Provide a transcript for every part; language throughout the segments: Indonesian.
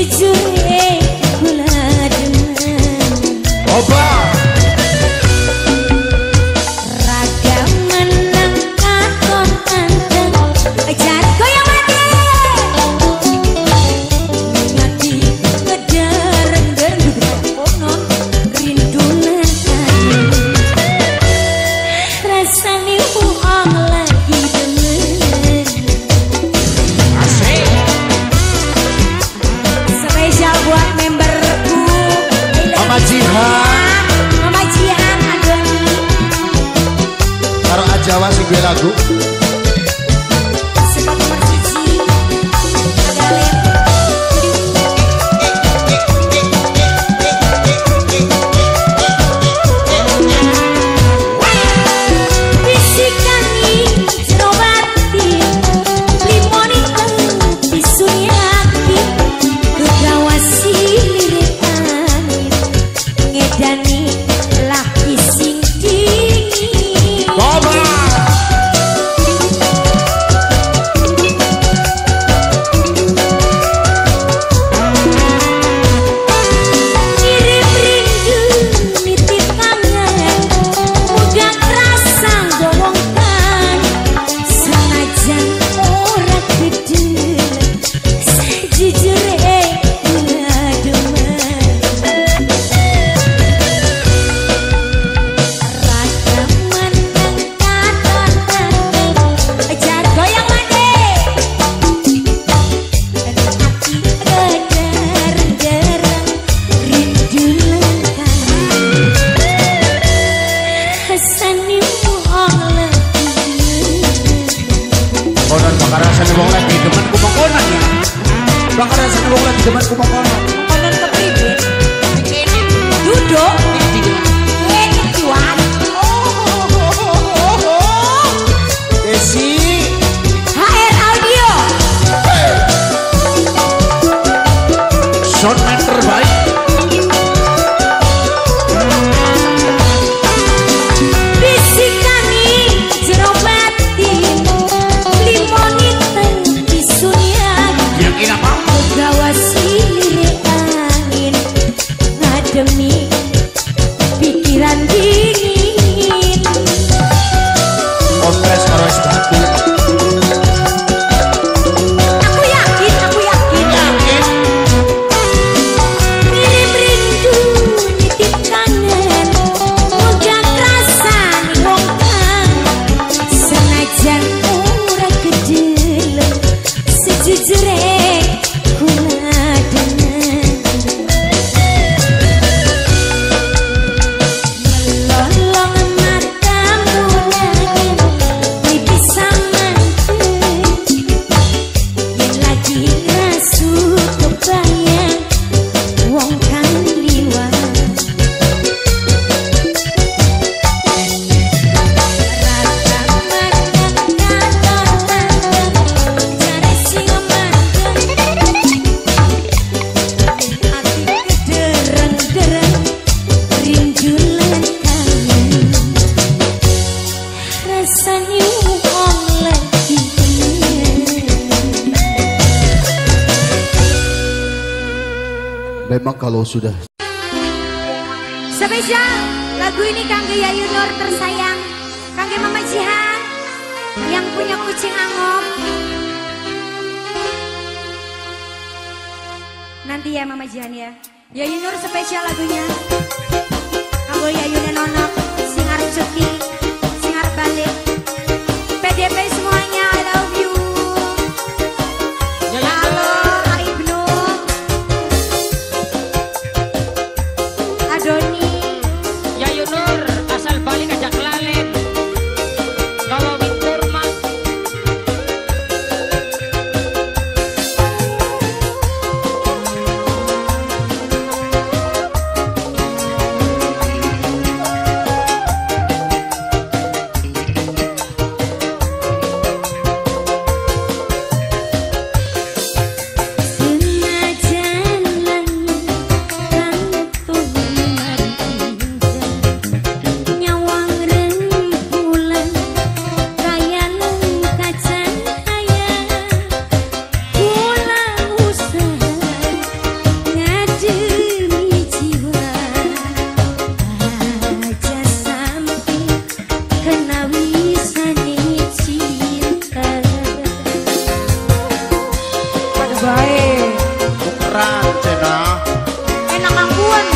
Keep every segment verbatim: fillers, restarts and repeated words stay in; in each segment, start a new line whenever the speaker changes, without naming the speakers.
sejujurnya kula demen.
Oba
Raga menang katon anteng ajar goyang mati. Ngati ngedereng-dereng dudukan konon rindunan kayu. Rasane uang lagi demen.
asik.
Spesial buat memberku
Mama Jihan
Mama Jihan Andoni
karo Ajawa sing duwe lagu.
Sebab nomor siji Galip Bisikani jero batin Limoni teng disuyaki Gegawasi lirik angin Ngedani laki sing dingin.
Oba
Ngirim rindu nitip kangen Mudah rasa gowongkan Senajan ora gede Sejujurnya kula demen. Raga menang katon anteng ajar goyang mati. Dan hati gedereng-dereng rindu lengkang. Rasane wong lagi
konon bakal rasane wong lagi demen kumokonan ya. Bakal rasane wong lagi demen kumokonan.
konon kepriwe duduk ini kiwan.
Desi
H R Audio
soundman terbaik.
bisikani jero batin limoni teng disuyaki
Yakin apa?
Gegawasi lirik angin ngademi pikiran dingin.
Kompres karo es batu.
Aku yakin, aku yakin Ngirim rindu nitip kangen Mudah rasa nih wong kang Senajan ora kedeleng Sejujurnya kula demen. Melolong matamu lagi bisa manteng Yen lagi rasu kebayang wong kang liwat. Raga menang katon anteng jare sing manteng ati gedereng-dereng rindu lengkang. Rasane wong lagi demen.
Memang kalau sudah
Spesial lagu ini kangge Yayu Nur tersayang, kangge Mama Jihan yang punya kucing angop. Nanti ya Mama Jihan ya. Yayu Nur spesial lagunya. Kanggo Yayu Nenonok, sing arep cuti, sing arep balik. P D P semuanya, I love you. Halo, Aibnu, Adoni.
Yayu Nur asal balik ajak lalen gawa winturma
ya.
Enak ngangguan.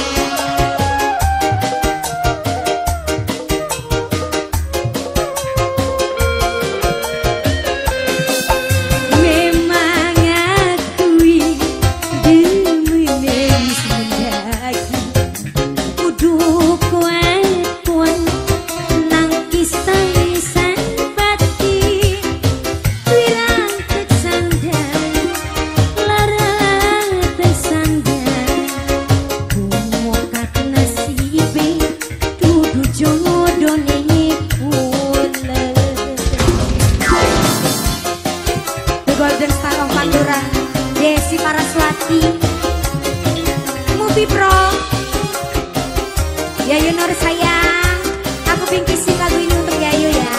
Memang akui demen sendaki kudu kuat-kuat nangkis tangisan batin wilang tersandar larang tersandar kumokat nasibe dudu jodohne pula. The Golden Star of Madura, Desi Paraswati, Mubi Pro, Yayu Nur sayang, aku bingkisin lagu ini untuk Yayu ya.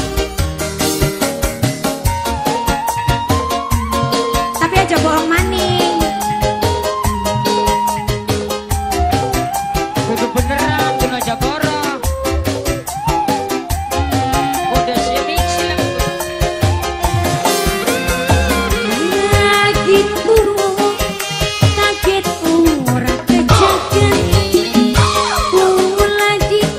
Tapi aja bohong maning.
Kudu beneran kudu aja goro. Udah siap mixing.
Lagi burung kaget ora kejagan, lagi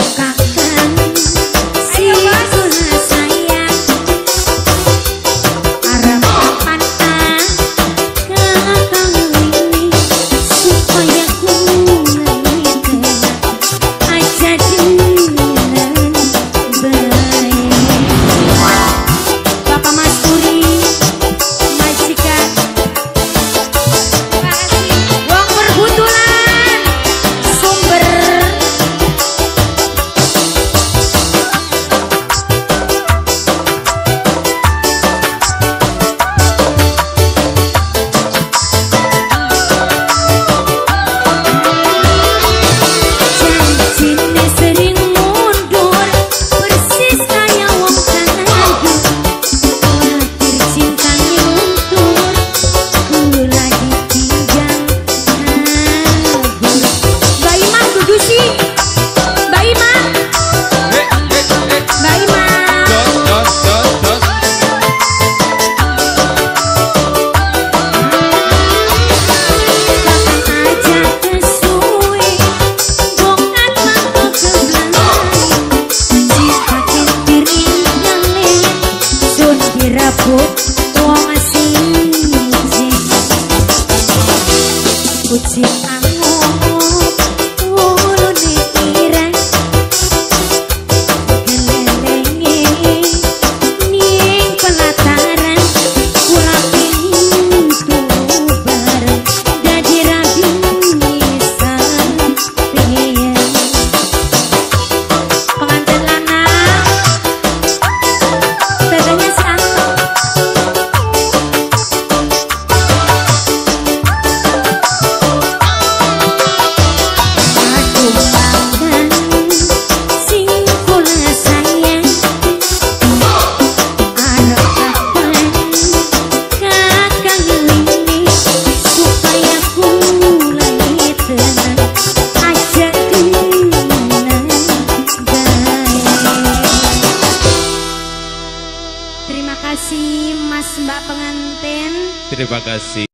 Terima kasih.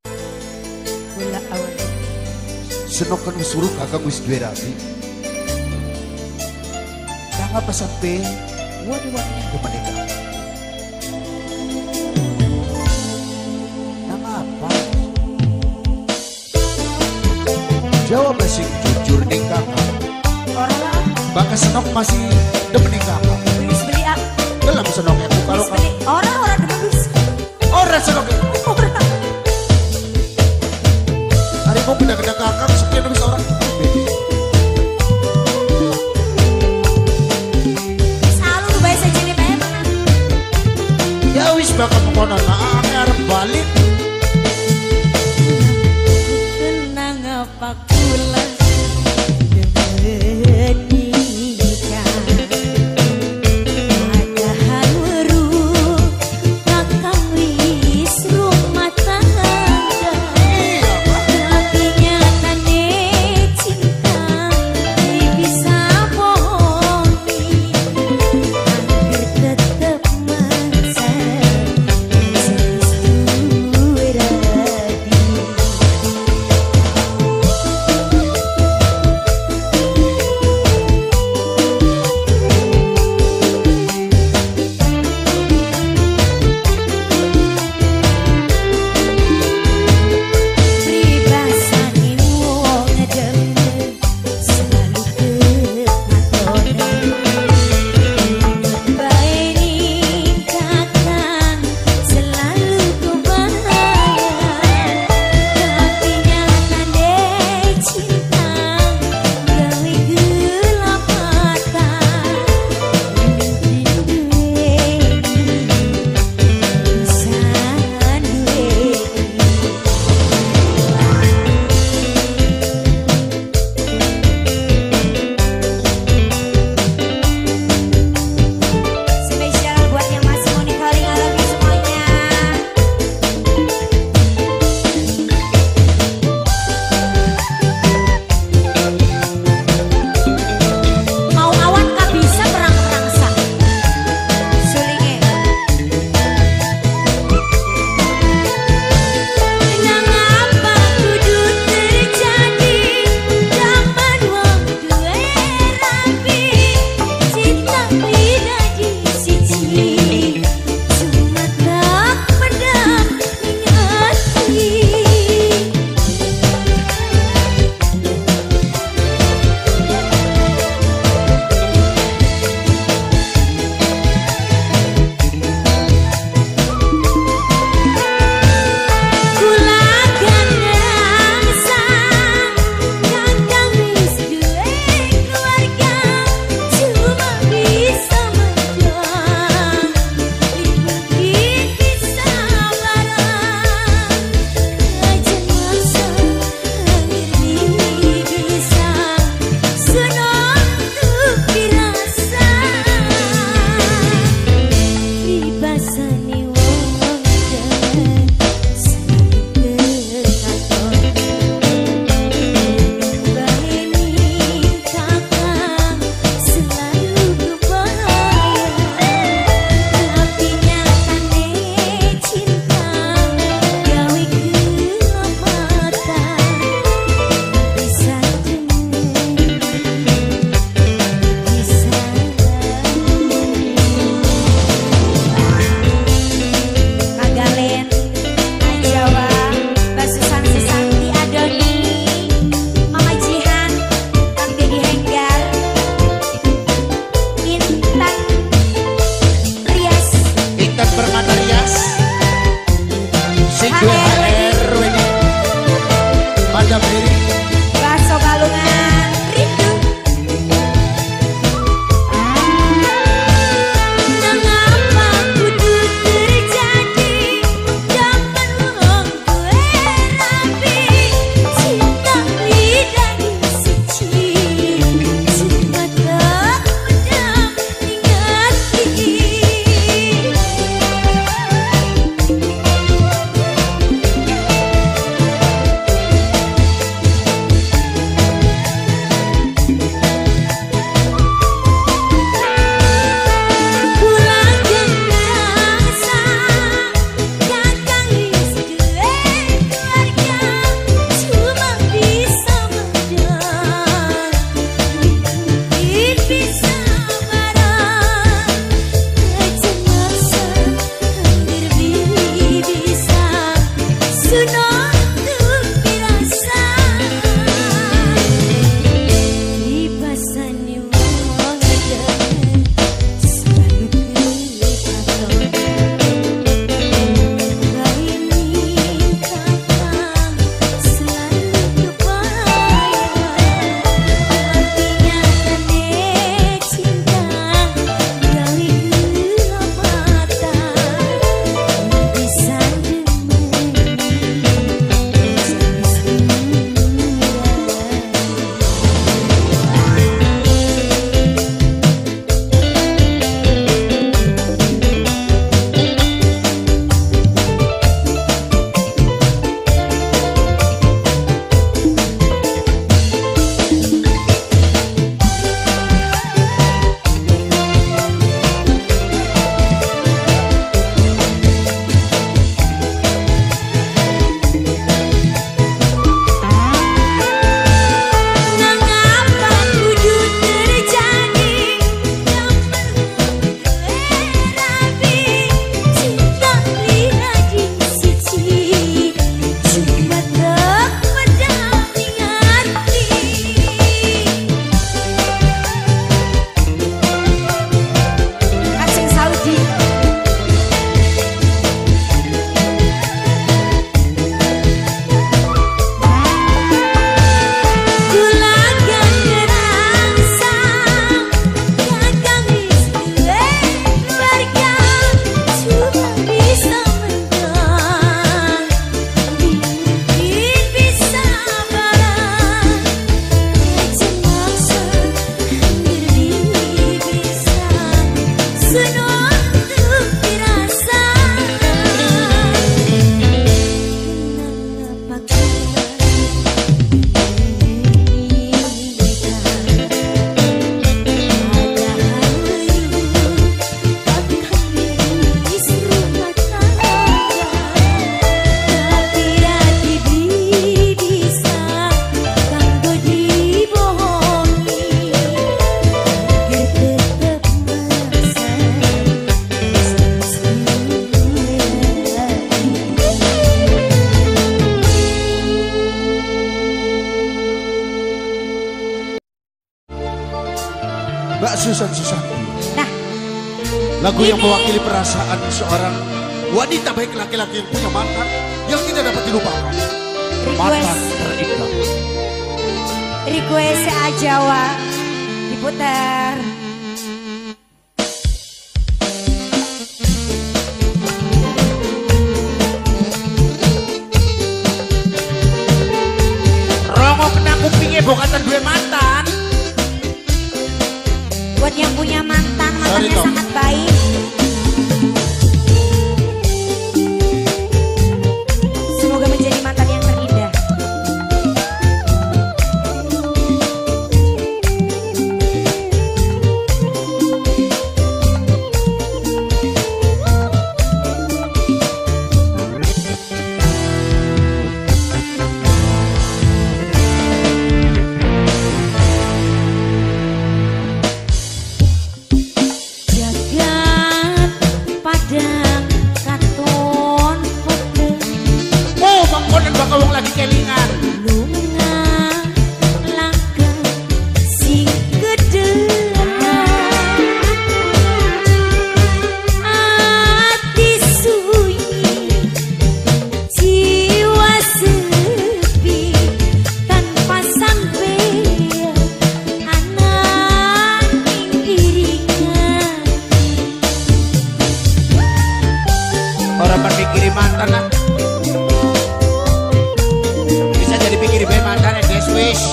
Bola awal.
Senokan usuruh kakak wis duwe rabi. Kang apa sampe wani-wani ke menikah. Nang apa? Jawab masih jujur ning kakak.
Orang
Bakal senok masih demen ning kakak.
wis beli ah.
Dalam senoknya tuh kalau
Wis beli orang-orang demen wis.
orang senoknya. Hari mau pindah-pindah kakak sekian wis orang.
Selalu bae sajene bae mana.
Ya wis bakal mengono aneh arep balik.
Tenang apa kula nikah. Padahal weruh kakang wis rumah tangga. Tapi nyatane cinta bisa bohongi. Angger tetep maksa.
Mbak Susan Susati.
Nah,
Lagu
ini...
yang mewakili perasaan seorang wanita baik laki-laki yang punya mantan yang tidak dapat dilupakan. Mantan terindah.
Request A Jawa diputar.
Rongo kena kupingnya bokatan dua mantan.
Buat yang punya mantan, mantannya
Sorry,
sangat baik. Semoga menjadi mantan yang terindah.
Wong lagi kelingan
lunga langkah sing gederan ati sunyi jiwa sepi tanpa sampeyan anak iringan
orang berpikir mantan lah. Pikir bae mantan ya guys wish.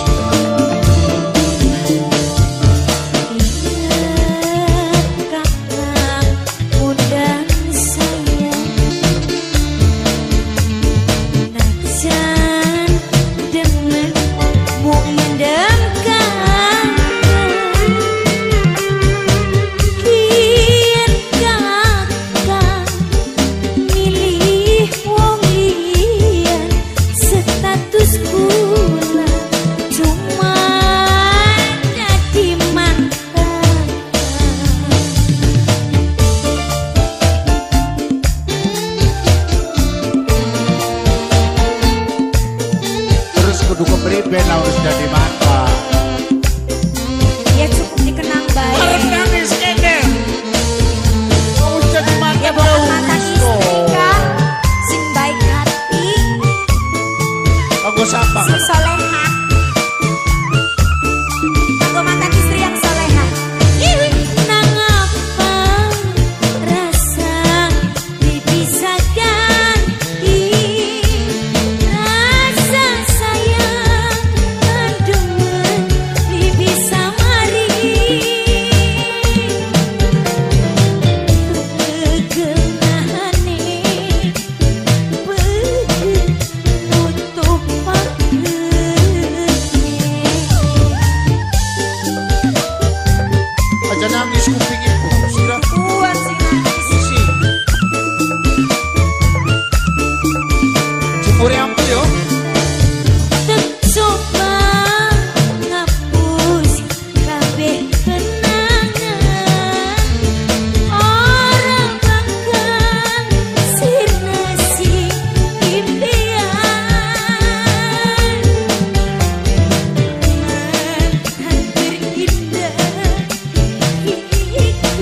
Ben harus jadi mata.
Ya cukup dikenang baik.
Harus nangis kene. Harus jadi mata.
Ya bukan mata istri kan, sing baik hati.
Aku sapa.
Sing soleha. Aku mantan istri yang soleha. Nang apa rasa dipisahkan? Rasa sayang aduh bisa mari kegenahane tutup
aja nangis kupingnya. Sudah
kuat sih nangis.
isi. Jemur yang yo.
Coba ngapus kabeh kenangan orang bakal sirna si impian mantan terindah iku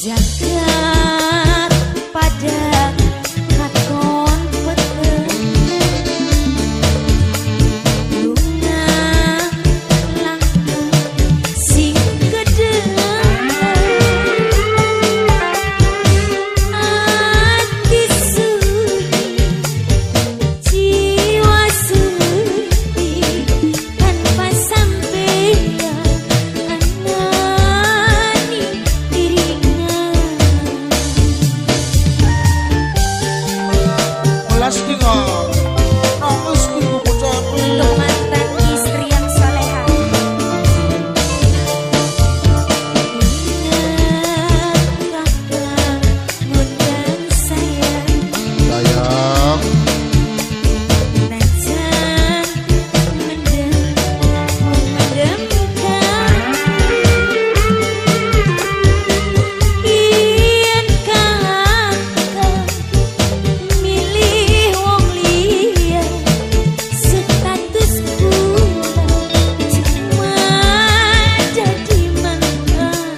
Jagat pada katon peteng bunga langkah sing gedeng ati suci jiwa suci tanpa sampeyan anani dirinya
Melas tinggal nangis ku bocah
untuk mantan istri yang soleha. Ingat kakak ngundang sayang,
sayang
najan mendem memendamkan yen kakak milih wong liya status kula cuma jadi mantan.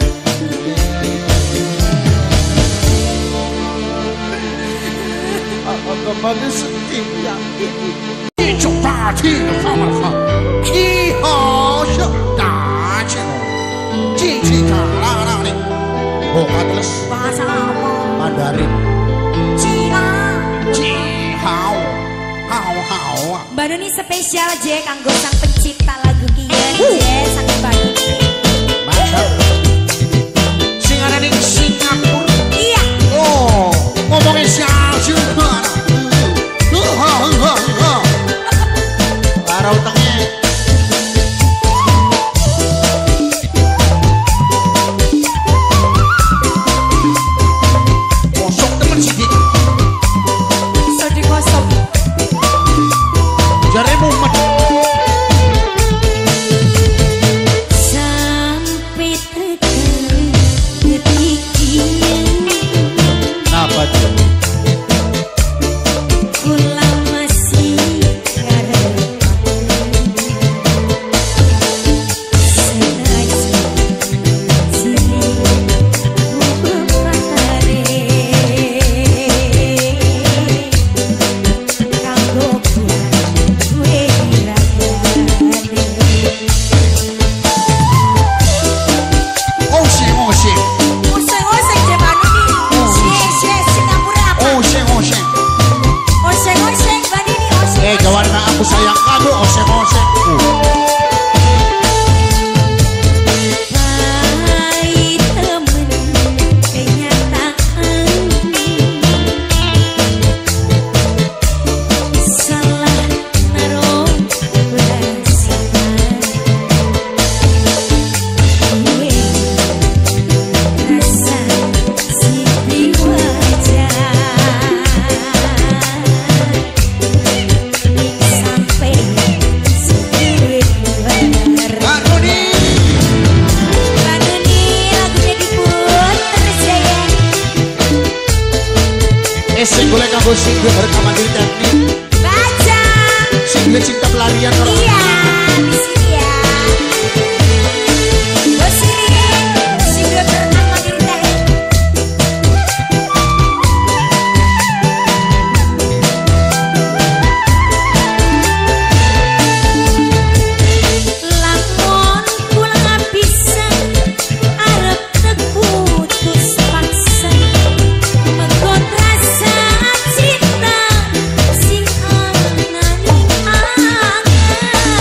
apa pada setiap ini一种大气的方法一好是大气进去卡拉拉的oh adalah
Bahasa apa?
Mandarin
Cina.
Cihau hau hau
Mbak Nuni spesial je kanggo sang pencipta lagu kieu je sang Mbak Nuni.
mantap sing ada di Singapura
Iya.
oh ngomongin siapa Para utangnya kosong temen sih
So dikosong.
jari mumet
Sampai tekan detik ini
kenapa tuh
kula masih karep senajan sini bupatare kanggo gue diragane.
oseng oseng
Oseng-oseng je Mbak Nuni. Sie-sie Singapura apa?
oseng oseng
Oseng-oseng Mbak Nuni oseng.
eh kawan aku sayang kamu oseng oseng
Pahit temen kenyataan salah naruh perasaan gue rasa siti wajah sampai sedih bar.
Mbak Nuni
Mbak Nuni lagunya diputer jaya.
eh single kamu single rekaman di teknik
Baca.
single cinta pelarian kalau
Iya, di sini ya. Bos sini, single pertama diri teh. Lamun kula pisan arep terputus paksa mengkon rasa cinta sing anani angan.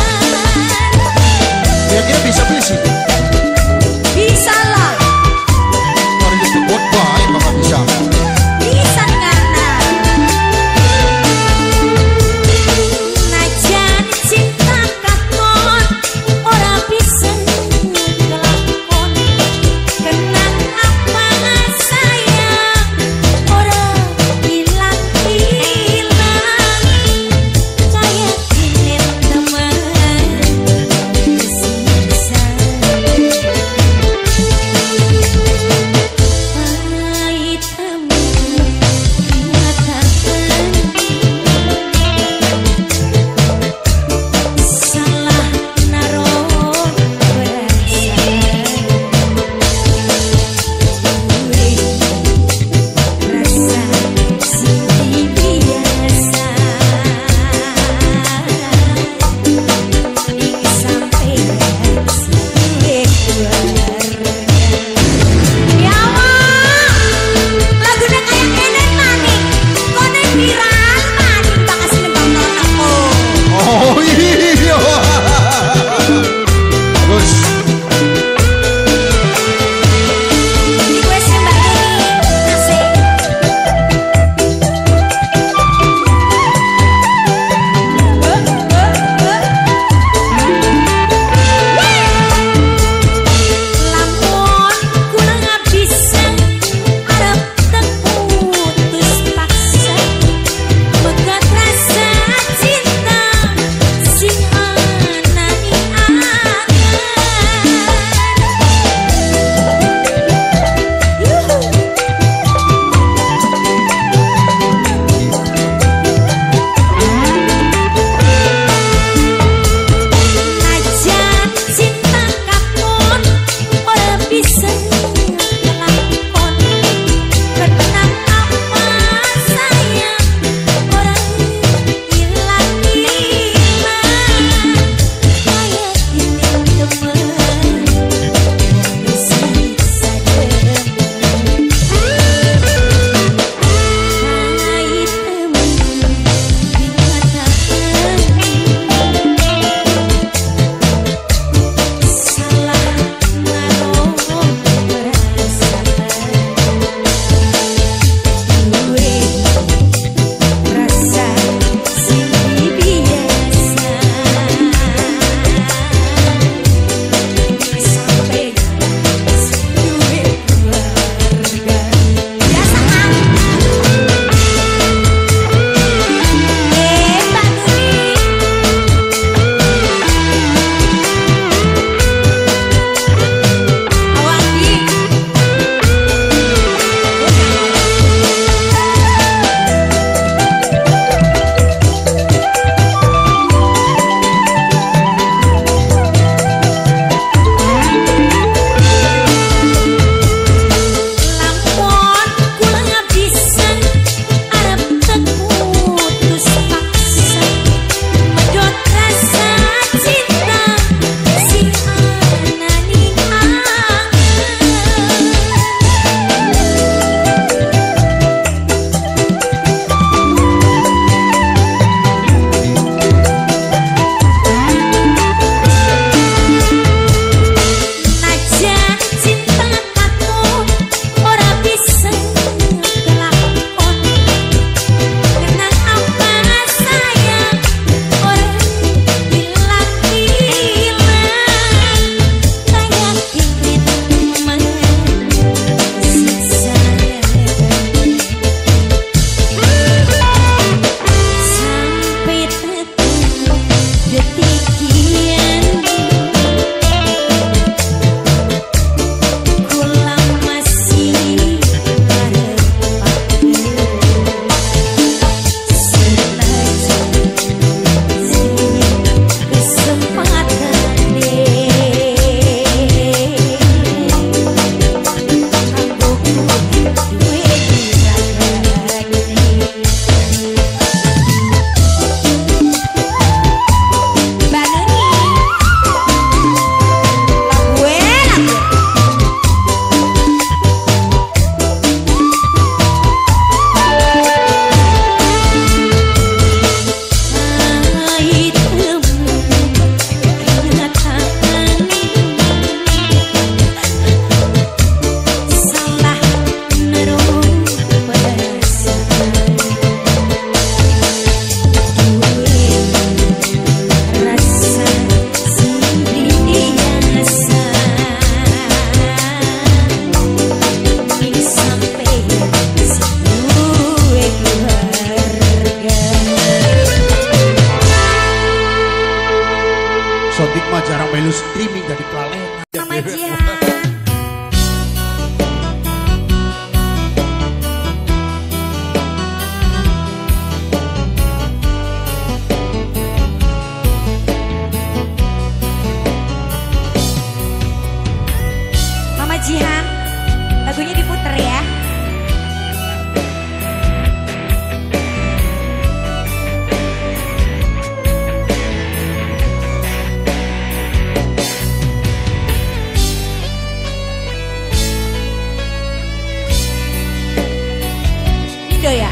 Indo ya.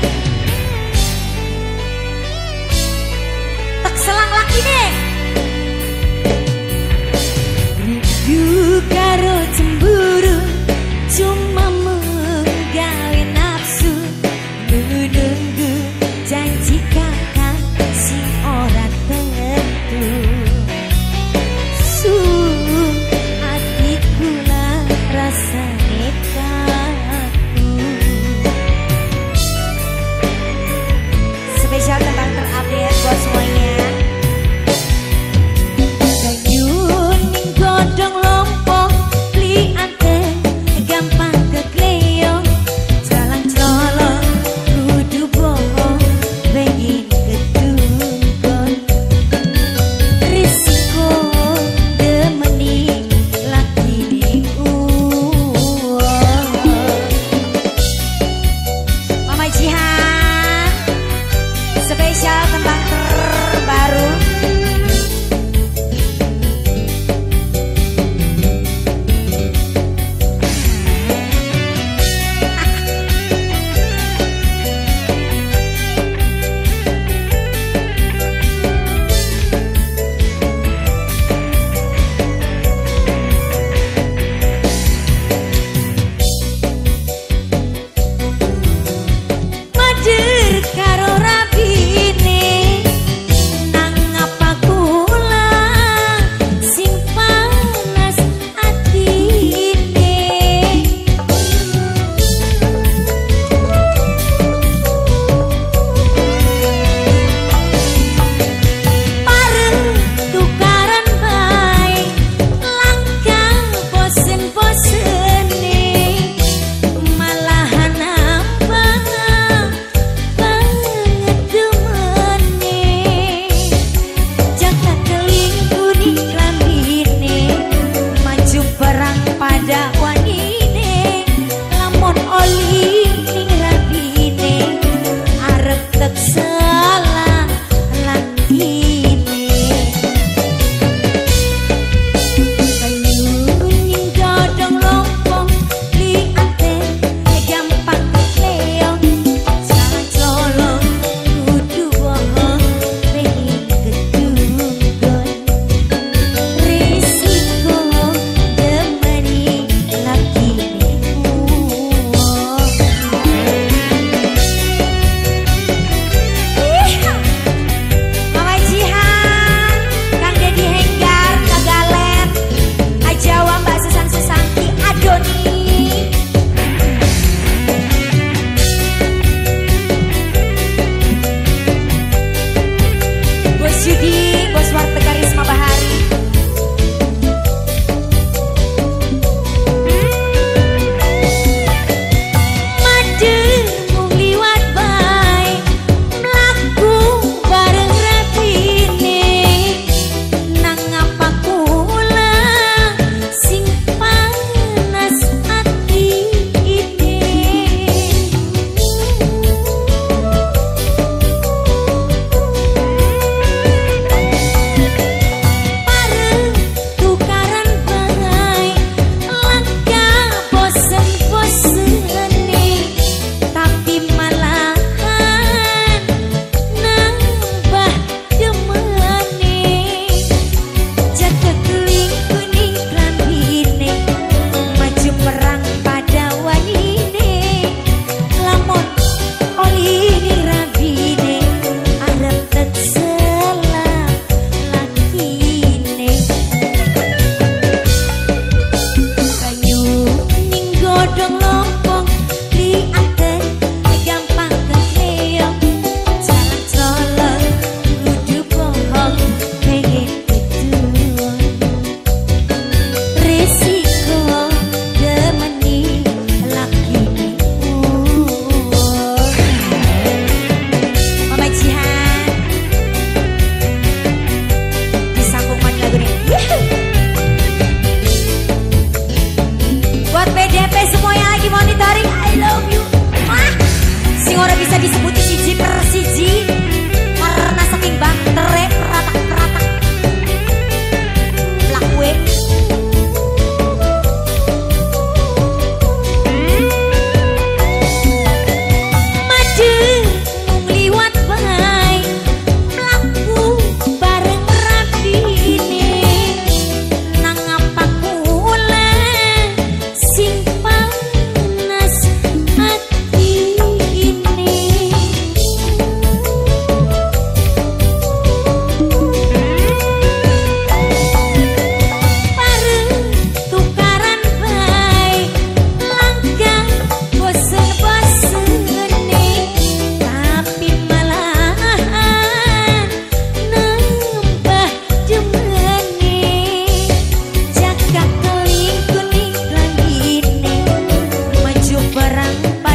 Tak selang lagi deh. Rindu karo cemburu cuma menggawe nafsu, menunggu janji kakak sing ora tentu. Su hatiku lah rasa nekatmu.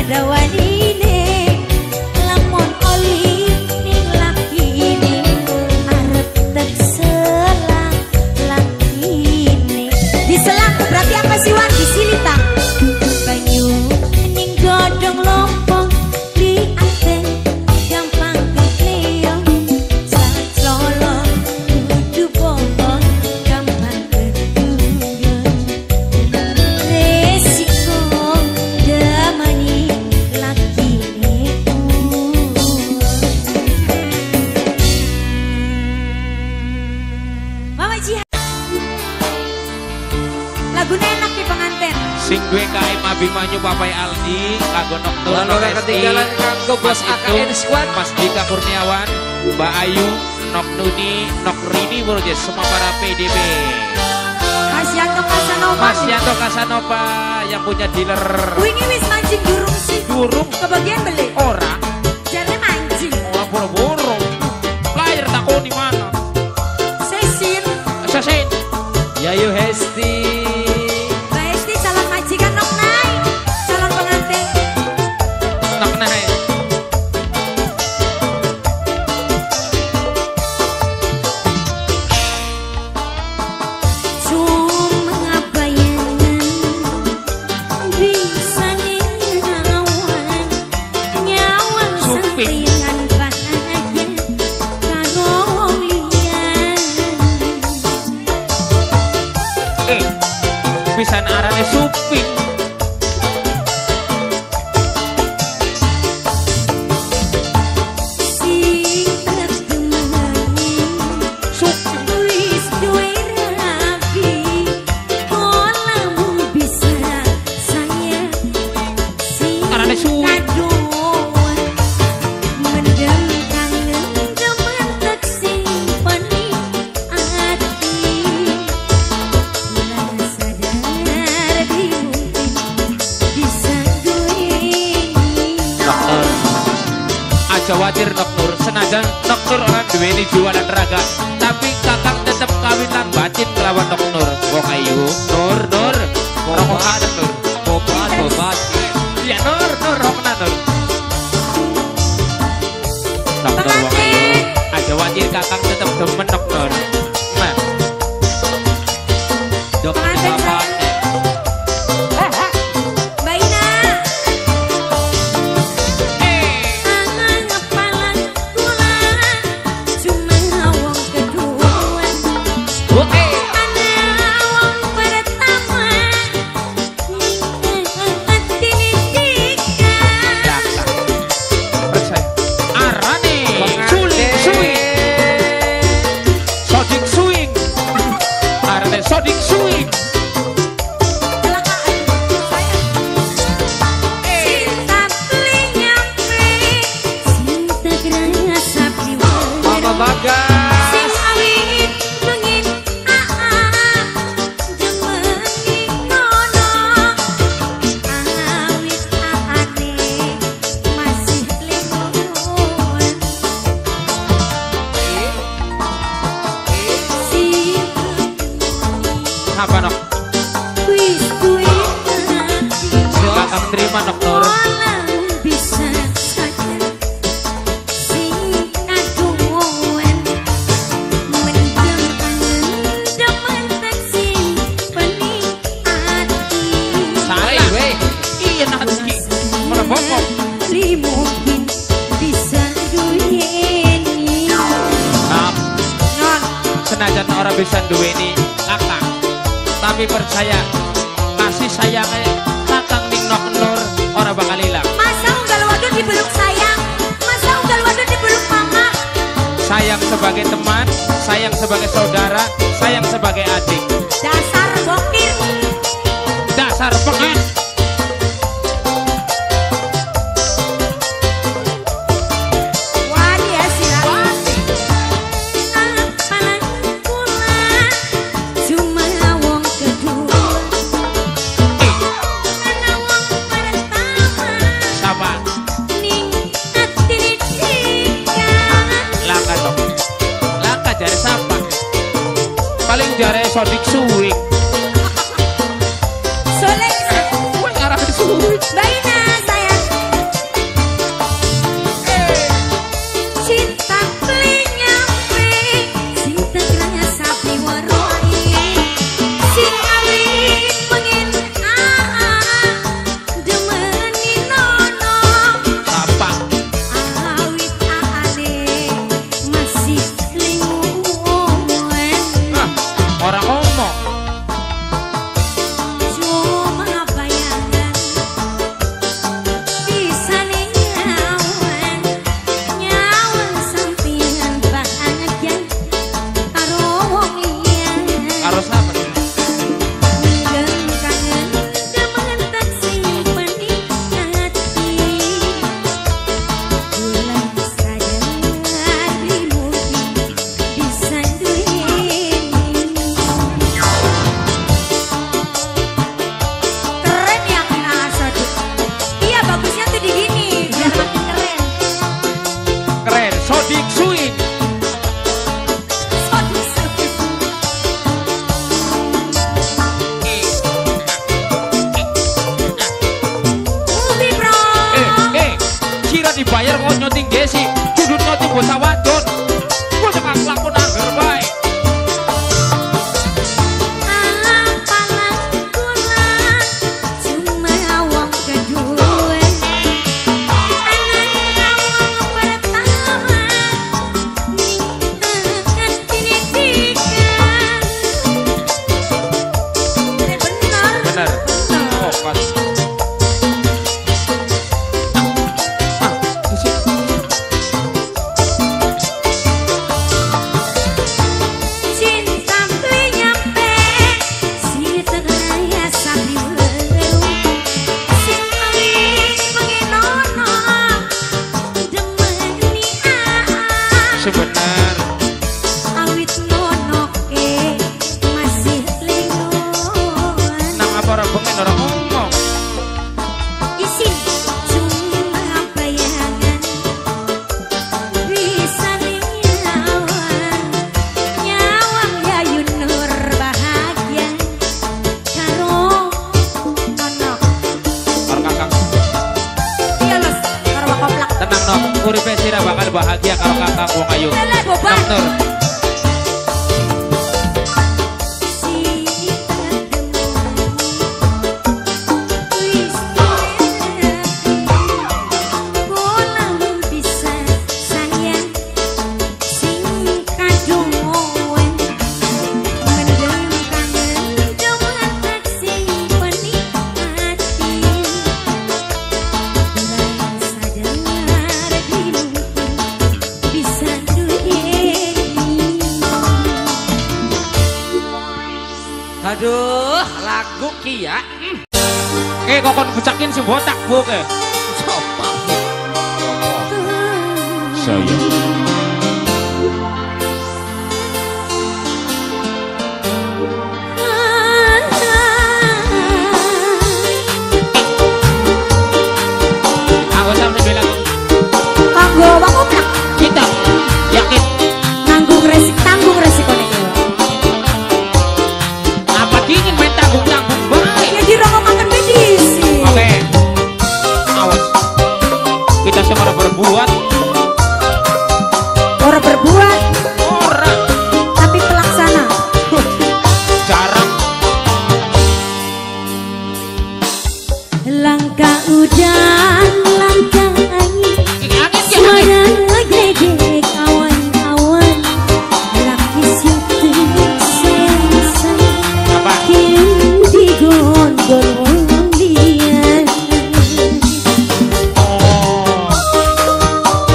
Lagune enak di pengantin.
Sing duwe K M Abimanyu Papai Aldi kanggo Noktur
Lan ora ketinggalan kanggo bos A K N Squad
Mas Dika Kurniawan, Mbak Ayu, Nok Nuni, Nok Rini Burjes semua para P D B.
Mas Yanto Kasanova.
Mas Yanto Kasanova yang punya dealer.
Wingi wis mancing durung sih.
Durung
kebagian beli.
Ora.
Jare mancing.
Ora boro-boro. Player takoni mana?
Sesin.
Sesin.
Yayu Hesti.
Mbak Hesti calon majikan Nok Nai. Calon pengantin.
Nok Nai.
Cuma bayangan bisa nyawan nyawan sampingan bahagia karo liyan.
Eh, bisa arane suping.
Sing tertemani
Suping.
wis duwe rapi kolamu bisa saya sing
Arane suwi.
kadoan mendem kangen dementek simpeni ati lan sadar dimungkin bisa duweni.
Aja wajar Nok Nur, senajan Nok Nur orang duweni jualan raga, tapi kakang tetep kawin lan batin kelawan Nok Nur. Wong ayu, Nur, Nur, rokokan Nur,
Bobat, bobat.
ya Nur, Nur, rokokan Nur. Nok Nur wong ayu, aja wajar kakang tetep demen Nok Nur. Nah,
Dok
Pengantin
bapak.
Mbak Ina
eh,
angan ngepalan kula cuma wong keduan
oke,
ana wong pertama hati dika
dakar. Percaya. Arane, suling, suing, sodik suing. Arane sodik suing.
cinta beli nyampe cinta kerasa priwet
Mama Bagas.
sing awit mengin aa demeni nono awit aane masih lingkungan si
Apa Nok?
wis duwe
Kakang terima Nok Nur.
walau bisa saja sing kaduan mendem kangen dementek simpeni ati
Salah weh. Iya nanti. Mana bokok?
Li mungkin bisa duweni
Nah,
non
senajan orang bisa duweni kakang, tapi percaya kasih sayangnya kakang ning Nok Nur orang bakal hilang.
masa unggal wadon dipeluk sayang masa unggal wadon dipeluk mama
Sayang sebagai teman, sayang sebagai saudara, sayang sebagai adik.
dasar bokir
Dasar pengen.
wani ya silakan apalan kula cuma wong kedua ana wong pertama
Sama
ning ati dika
langka dong. Langka jare siapa? Paling jare sodik suwing.
soleh
Wih arah suwing.
Mbak Ina sayang
dibayar kok nyoting gesi. Kudu nyoting bocah wadon. Gua cekak lakon anggar bae. Uripe sira bakal bahagia karo kakak wong ayu. Nur.
Aduh, lagu kia.
Eh, kokon becakin si botak bu ke.
Sopo?
Saya. Aku sampai bilang.
Kanggo bang oplak.
Kita yakin.
Nanggung resik, tanggung resikonya.
Dingin main tanggung-tanggung baik.
Ya dirongok-rongok medis.
Oke. Awas. Kita semua berbuat.
Orang berbuat.
Orang.
Tapi pelaksana.
Jarang.
Langkah udan, langkah angin. Suara gedek awan-awan. Lapis yang tersayang-sayang. Gondol dia.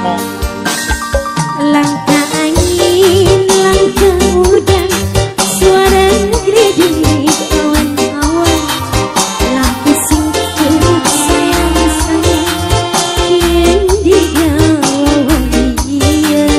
ngomong.
Langkah angin, langkah udan, suara gereja awan-awan, lampu singkir sayang-sayang, kian digawa dia.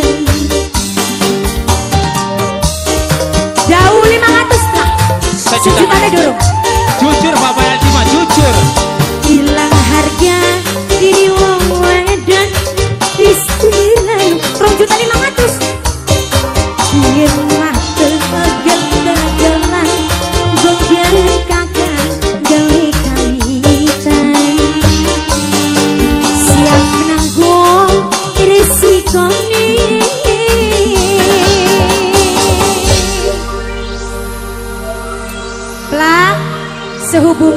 Jauh lima ratus lah, sejuta dulu.
Jujur Bapak Yati mah jujur.
Hilang harga diri wong wedan, istilah rong juta lima ratus. Yen mah tegel-tegelan, gojan kakak gawe kawitan. Siap nanggung risikone. Plak sehubungan